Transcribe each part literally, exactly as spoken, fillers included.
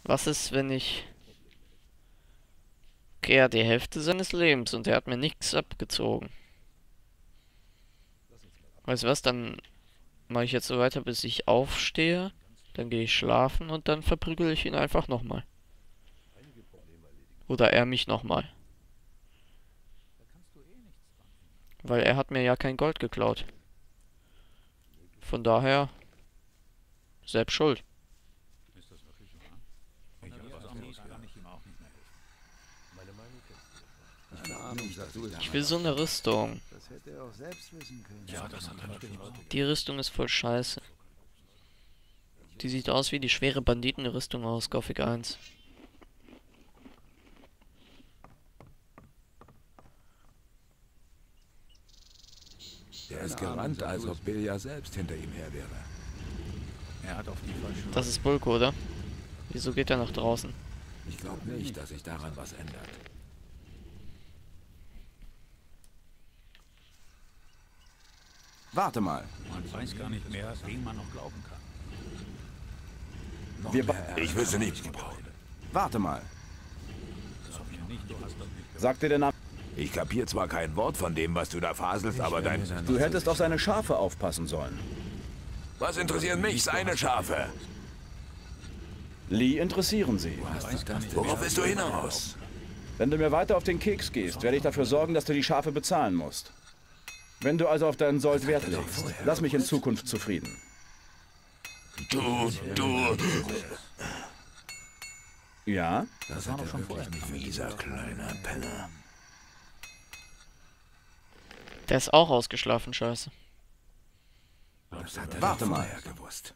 Was ist, wenn ich... Okay, er hat die Hälfte seines Lebens und er hat mir nichts abgezogen. Weißt du was, dann mache ich jetzt so weiter, bis ich aufstehe. Dann gehe ich schlafen und dann verprügel ich ihn einfach nochmal. Oder er mich nochmal. Weil er hat mir ja kein Gold geklaut. Von daher... Selbst schuld. Ich will so eine Rüstung. Das hätte er auch selbst wissen können. Ja, das hat er nicht. Die Rüstung ist voll scheiße. Die sieht aus wie die schwere Banditenrüstung aus Gothic eins. Er ist gerannt, als ob Bill ja selbst hinter ihm her wäre. Er hat auf die falsche... Das ist Bulko, oder? Wieso geht er nach draußen? Ich glaube nicht, dass sich daran was ändert. Warte mal. Man weiß gar nicht mehr, wem man noch glauben kann. Noch Wir mehr Ärger Ich will sie kann nicht man gebrauchen. Warte mal. Glaub ich nicht, du hast das nicht gewusst. Sagt dir der Name? Ich kapier zwar kein Wort von dem, was du da faselst, aber dein... Du hättest auf seine Schafe aufpassen sollen. Was interessieren mich seine Schafe? Lee interessieren sie. Worauf willst du hinaus? Wenn du mir weiter auf den Keks gehst, werde ich dafür sorgen, dass du die Schafe bezahlen musst. Wenn du also auf deinen Sold Wert legst, lass mich in Zukunft zufrieden. Du, du... Ja? Das hat er schon vorher nicht Mieser kleiner Penner. Der ist auch ausgeschlafen, scheiße. Das hat er Warte doch mal. vorher gewusst.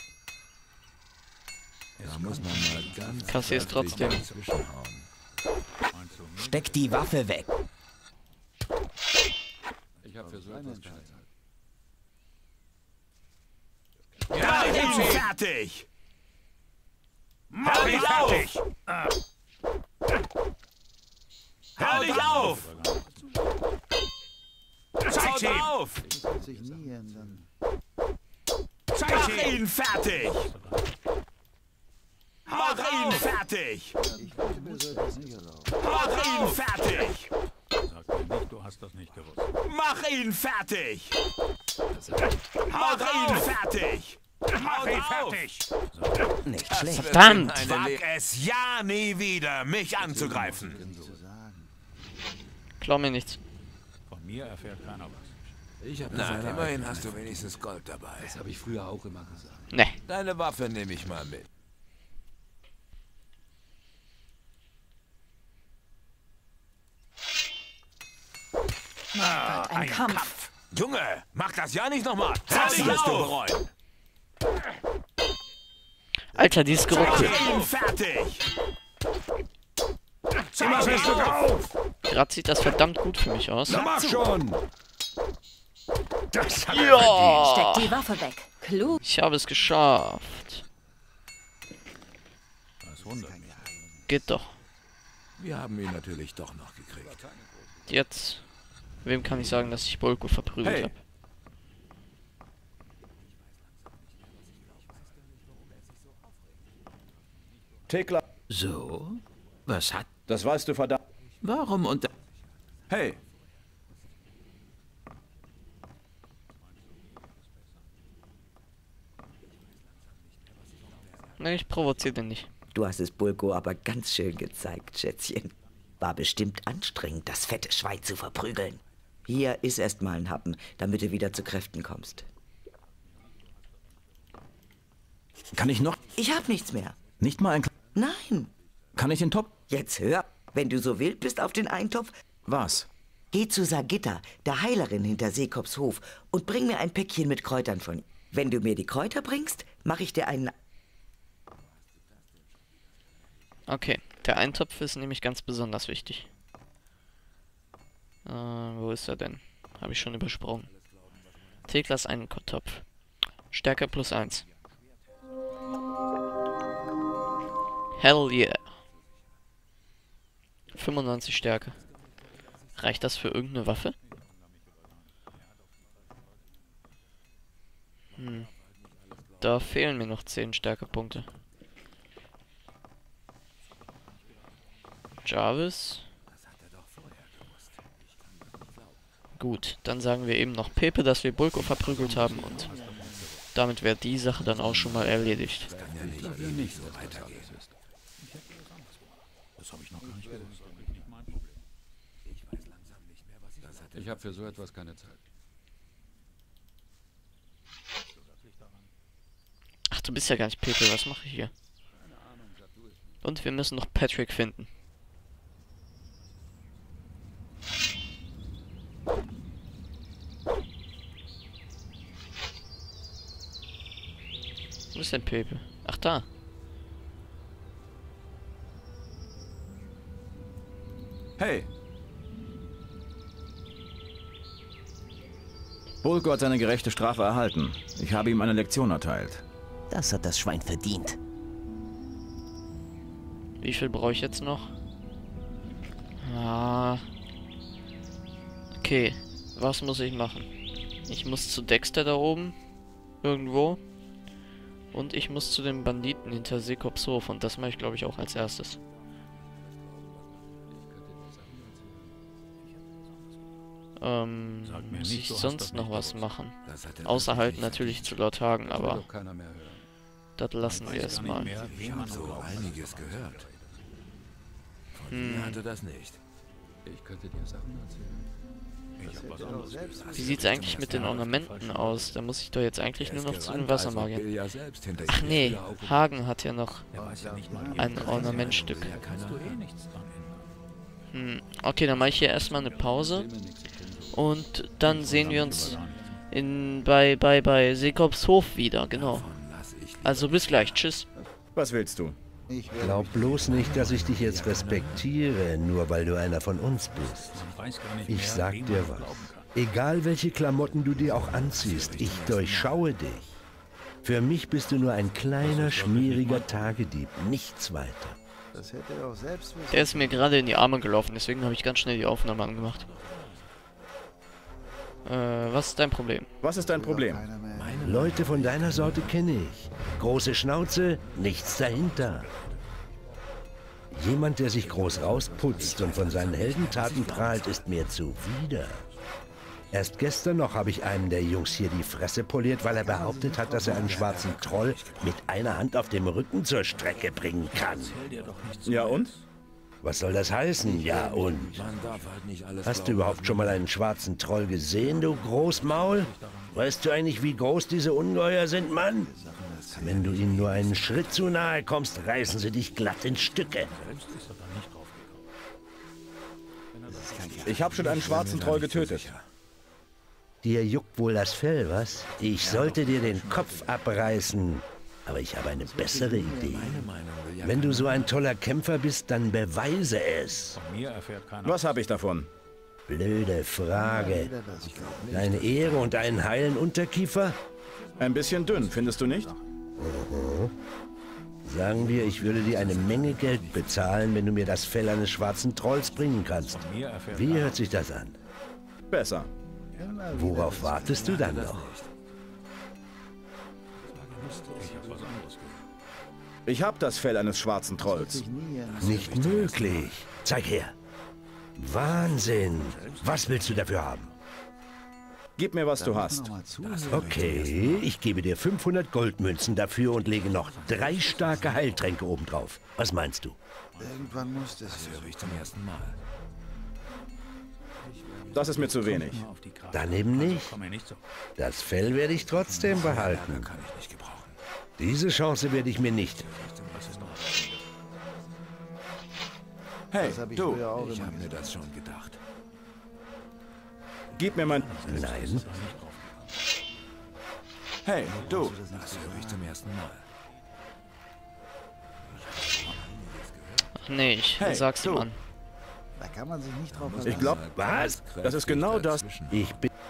Da muss man mal ganz Kassier's kräftig trotzdem. dazwischenhauen. Meinst du nicht? Steck die Waffe weg. Ich habe für so etwas keine Zeit. Mach ihn fertig! Hör dich fertig! Hör dich auf! Zeig ihm! Auf! Das wird sich nie ändern. Mach ihn fertig! Mach ihn fertig! Ich wollte mir so etwas nicht erlauben. Mach ihn fertig! Sag mir nicht, du hast das nicht gewusst. Mach ihn fertig! Mach ihn fertig! Mach ihn fertig! Nicht schlecht. Verdammt! Wag es ja nie wieder, mich anzugreifen! Klau mir nichts. Von mir erfährt keiner was. Ich habe Na, immerhin hast du wenigstens Gold dabei. Das habe ich früher auch immer gesagt. Ne. Deine Waffe nehme ich mal mit. Ein Kampf. Junge, mach das ja nicht nochmal! Das wirst du bereuen! Alter, die ist geruckelt. Mach ihn fertig! Zeig ihn auf! Gerade sieht das verdammt gut für mich aus. Mach schon! Das hat er Ja! Steck die Waffe weg. Klug. Ich habe es geschafft. Das wundert mich. Geht doch. Wir haben ihn natürlich doch noch gekriegt. Jetzt. Wem kann ich sagen, dass ich Bulko verprügelt Hey. habe? Thekla, So? Was hat... das weißt du verdammt. Warum unter... Hey, Ne, ich provoziere den nicht. Du hast es Bulko aber ganz schön gezeigt, Schätzchen. War bestimmt anstrengend, das fette Schwein zu verprügeln. Hier, iss erst mal einen Happen, damit du wieder zu Kräften kommst. kann ich noch Ich hab nichts mehr. nicht mal ein... Nein. Kann ich den Top... Jetzt hör, wenn du so wild bist auf den Eintopf, Was? geh zu Sagitta, der Heilerin hinter Seekops Hof, und bring mir ein Päckchen mit Kräutern von ihr. Wenn du mir die Kräuter bringst, mache ich dir einen... Okay, der Eintopf ist nämlich ganz besonders wichtig. Äh, wo ist er denn? Habe ich schon übersprungen. Theklas Eintopf. Stärke plus eins. Hell yeah. fünfundneunzig Stärke. Reicht das für irgendeine Waffe? Hm. Da fehlen mir noch zehn Stärkepunkte. Jarvis. Gut, dann sagen wir eben noch Pepe, dass wir Bulko verprügelt haben und damit wäre die Sache dann auch schon mal erledigt. Ich glaube ja nicht, so weitergeht. Das habe ich noch gar nicht gewusst. Das ist nicht mein Problem. Ich habe für so etwas keine Zeit. Ach, du bist ja gar nicht Pepe, was mache ich hier? Und wir müssen noch Patrick finden. Wo ist denn Pepe? Ach, da. Hey! Bulko hat seine gerechte Strafe erhalten. Ich habe ihm eine Lektion erteilt. Das hat das Schwein verdient. Wie viel brauche ich jetzt noch? Ah. Okay, was muss ich machen? Ich muss zu Dexter da oben. Irgendwo. Und ich muss zu den Banditen hinter Sekops Hof. Und das mache ich, glaube ich, auch als erstes. Ähm, Sag mir muss nicht, ich du hast sonst das noch nicht was gewusst. machen? Das hat er Außer halt wirklich natürlich nicht zu Lord Hagen, Will aber doch keiner mehr hören. das lassen wir Weiß gar erstmal. nicht mehr, Ich wem habe man so glaubt. einiges gehört. Von Hm. mir hatte das nicht. Ich könnte dir Sachen erzählen. Ich habe was anderes gehört. Wie sieht's eigentlich mit den Ornamenten aus? Da muss ich doch jetzt eigentlich Er nur ist noch zu den gerannt, als ob Wassermagiern. Bill ja selbst hinter Ach ihm nee, wieder aufgebaut Hagen hat ja noch Er weiß ja nicht mal, wie ein er Ornamentstück. Da kannst du eh nichts dran ändern. Hm, okay, dann mache ich hier erstmal eine Pause. Und dann sehen wir uns in bei bei bei Sekops Hof wieder, genau. Davon lass ich Also bis gleich, tschüss. Was willst du? Glaub bloß nicht, dass ich dich jetzt respektiere, nur weil du einer von uns bist. Man weiß gar nicht Ich mehr, sag wem dir man was. glauben kann. Egal welche Klamotten du dir auch anziehst, ich durchschaue dich. Für mich bist du nur ein kleiner, schmieriger Tagedieb, nichts weiter. Der ist mir gerade in die Arme gelaufen, deswegen habe ich ganz schnell die Aufnahme angemacht. Äh, was ist dein Problem? Was ist dein Problem? Leute von deiner Sorte kenne ich. Große Schnauze, nichts dahinter. Jemand, der sich groß rausputzt und von seinen Heldentaten prahlt, ist mir zuwider. Erst gestern noch habe ich einem der Jungs hier die Fresse poliert, weil er behauptet hat, dass er einen schwarzen Troll mit einer Hand auf dem Rücken zur Strecke bringen kann. Ja und? Was soll das heißen? Ja und? Man darf halt nicht alles Hast du glauben, überhaupt schon mal einen schwarzen Troll gesehen, du Großmaul? Weißt du eigentlich, wie groß diese Ungeheuer sind, Mann? Wenn du ihnen nur einen Schritt zu nahe kommst, reißen sie dich glatt in Stücke. Ich habe schon einen schwarzen Troll getötet. Dir juckt wohl das Fell, was? Ich sollte dir den Kopf abreißen. Aber ich habe eine bessere Idee. Wenn du so ein toller Kämpfer bist, dann beweise es. Von mir erfährt keiner. Was habe ich davon? Blöde Frage. Deine Ehre und einen heilen Unterkiefer? Ein bisschen dünn, findest du nicht? Sagen wir, ich würde dir eine Menge Geld bezahlen, wenn du mir das Fell eines schwarzen Trolls bringen kannst. Mir erfährt Wie keiner. hört sich das an? Besser. Worauf wartest du dann noch? Ich habe was anderes gehört. Ich habe das Fell eines schwarzen Trolls. Nicht möglich. Zeig her. Wahnsinn. Was willst du dafür haben? Gib mir, was du hast. Okay, ich gebe dir fünfhundert Goldmünzen dafür und lege noch drei starke Heiltränke obendrauf. Was meinst du? Das höre ich zum ersten Mal. Das ist mir zu wenig. Auf die Karte. Dann eben nicht. Komm mir nicht so. Das Fell werde ich trotzdem behalten. Kann ich nicht gebrauchen. Diese Chance werde ich mir nicht. Hey, du, Ich habe mir das schon gedacht. gib mir mein... Nein, Hey, du, Das höre ich zum ersten Mal. Ach nee, ich Hey, sag's du. ihm an. ich glaube, was? das ist genau das. Ich bin...